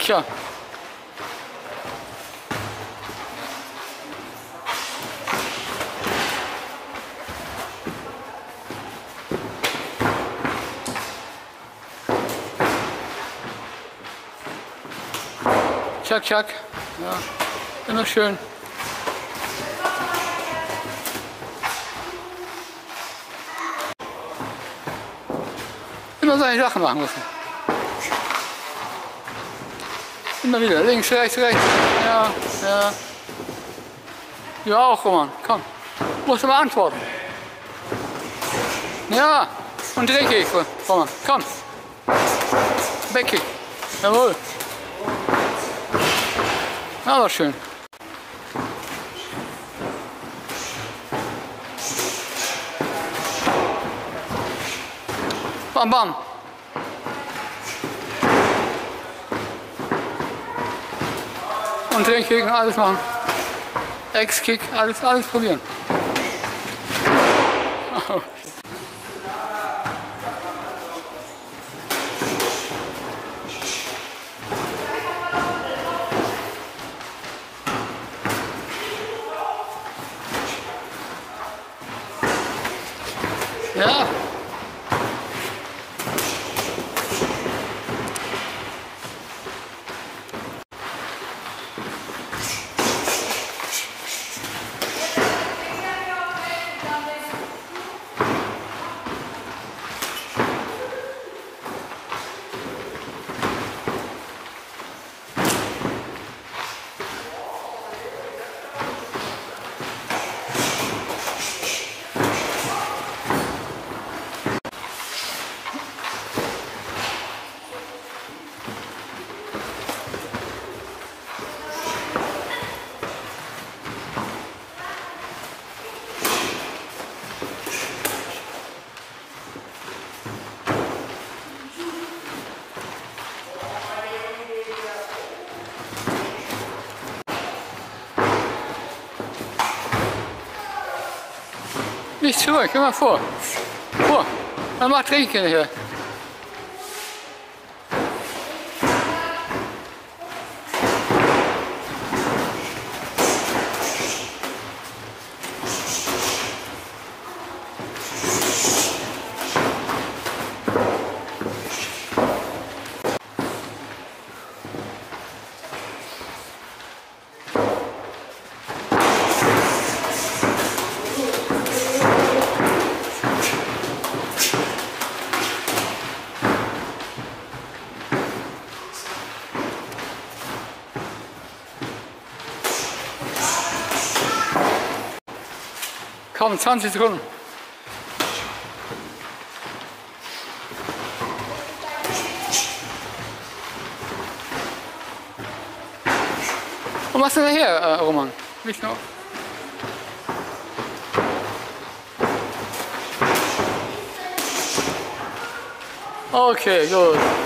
Sicher. Tschak, tschak. Ja, immer schön. Immer seine Sachen machen müssen. Immer wieder. Links, rechts, rechts. Ja, ja. Du auch, Roman. Komm. Musst du mal antworten. Ja. Und Drehkick, Roman. Komm. Backkick. Jawohl. Aber schön. Bam, bam. Und Drehkick, alles machen. Ex-Kick, alles probieren. Ja. Nicht zurück, immer vor. Vor. Man macht Drehkick hier. Komm, 20 Sekunden. Und was ist denn hier, Roman? Nicht noch. Okay, gut.